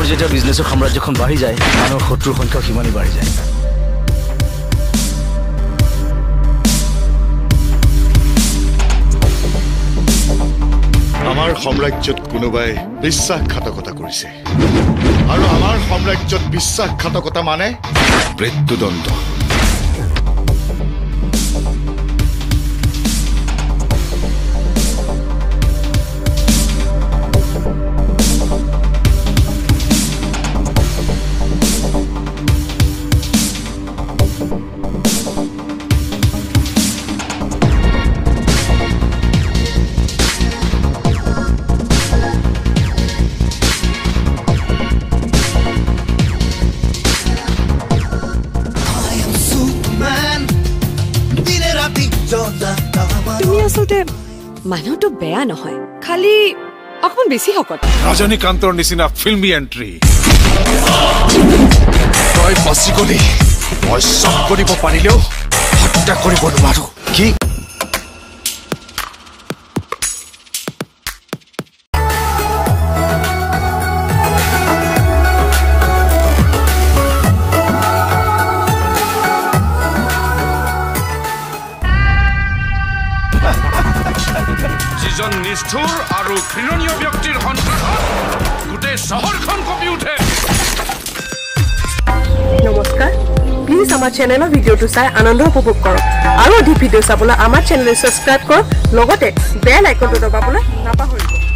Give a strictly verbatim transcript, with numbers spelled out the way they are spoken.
যেতিয়া বিজনেছৰ সাম্ৰাজ্যখন বাঢ়ি যায় মানুহৰ শত্ৰুৰ সংখ্যা সিমানেই বাঢ়ি যায় আমাৰ সাম্ৰাজ্যত কোনোবাই বিশ্বাসঘাতকতা কৰিছে আৰু আমাৰ সাম্ৰাজ্যত বিশ্বাসঘাতকতা মানে মৃত্যুদণ্ড মানুহটো বেয়া নহয় খালি অকমান বেছি হকত ৰজনীকান্তৰ নিচিনা ফিল্মি এন্ট্ৰি তই বাচি গলি মই চব কৰিব পাৰিলেও হত্যা কৰিব নোৱাৰো কি নিষ্ঠুৰ আৰু ঘৃণনীয় ব্যক্তিৰ সন্ত্ৰাসত গোটেই চহৰখন কঁপি উঠে নমস্কাৰ প্লিজ আমাৰ চেনেলৰ ভিডিঅ'টো চাই আনন্দ উপভোগ কৰক আৰু অধিক ভিডিঅ' চাবলৈ আমাৰ চেনেল সাবস্ক্ৰাইব কৰক লগতে বেল আইকনটো দবাবলৈ নাপাহৰিব